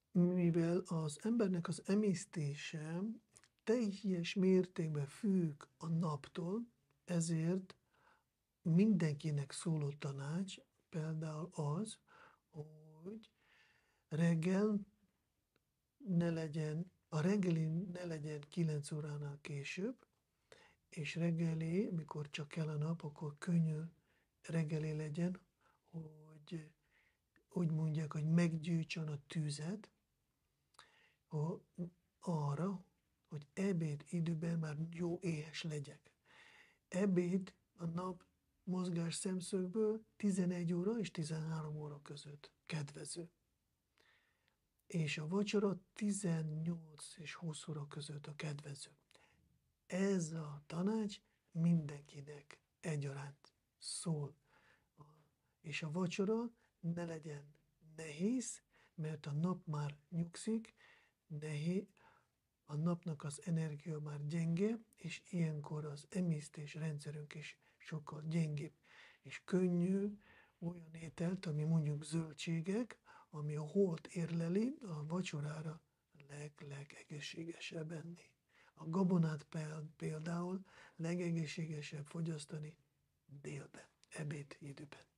Mivel az embernek az emésztése teljes mértékben függ a naptól, ezért mindenkinek szóló tanács például az, hogy reggel a reggeli ne legyen 9 óránál később, és reggeli, mikor csak kell a nap, akkor könnyű reggeli legyen, hogy úgy mondják, hogy meggyújtson a tüzet arra, hogy ebéd időben már jó éhes legyek. Ebéd a nap mozgás szemszögből 11 óra és 13 óra között kedvező. És a vacsora 18 és 20 óra között a kedvező. Ez a tanács mindenkinek egyaránt szól. És a vacsora ne legyen nehéz, mert a nap már nyugszik, a napnak az energia már gyenge, és ilyenkor az emésztés rendszerünk is sokkal gyengébb. És könnyű olyan ételt, ami mondjuk zöldségek, ami a holt érleli, a vacsorára legegészségesebb enni. A gabonát például legegészségesebb fogyasztani délben, ebéd időben.